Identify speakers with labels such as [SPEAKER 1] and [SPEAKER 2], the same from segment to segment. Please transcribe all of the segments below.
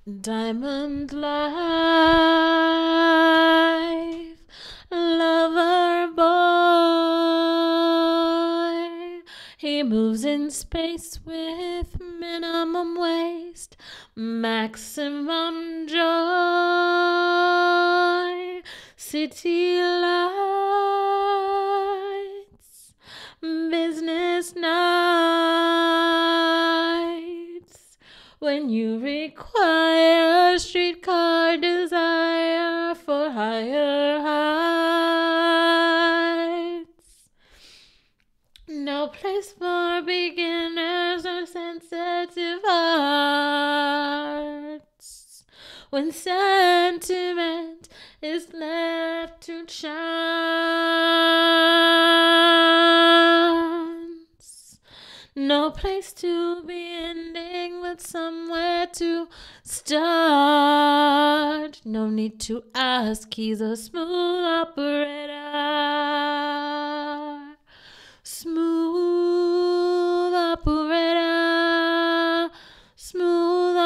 [SPEAKER 1] Diamond life, lover boy. He moves in space with minimum waste, maximum joy. City lights, business nights. When you require streetcar desire for higher heights. No place for beginners or sensitive hearts. When sentiment is left to chance. No place to be ending, but somewhere to start. No need to ask, he's a smooth operator. Smooth operator. Smooth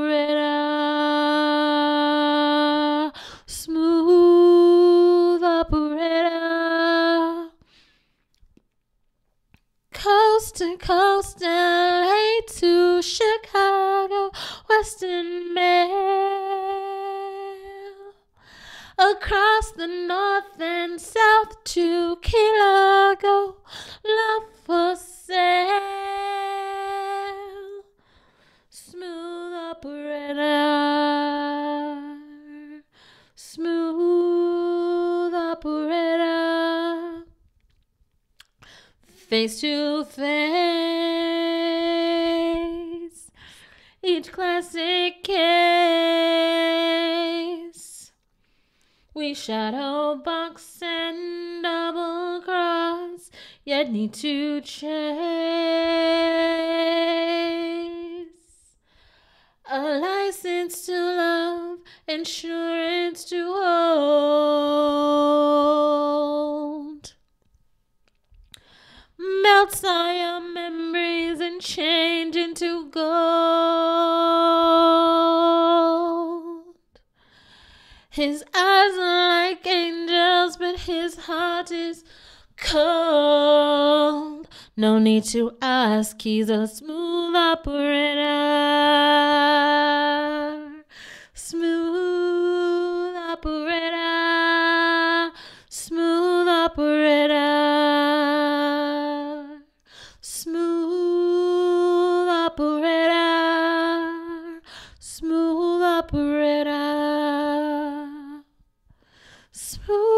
[SPEAKER 1] operator. Smooth operator. Coast to coast, LA to Chicago, Western Mail. Across the north and south to Key Largo, love for sale. Smooth operator. Smooth operator. Face to face, each classic case. We shadow box and double cross, yet need to chase. A license to love, insurance to hold. Melts all your memories and change into gold. His eyes are like angels, but his heart is cold. No need to ask, he's a smooth operator. Smooth operator. Smooth operator. Smooth operator. Smooth operator. Smooth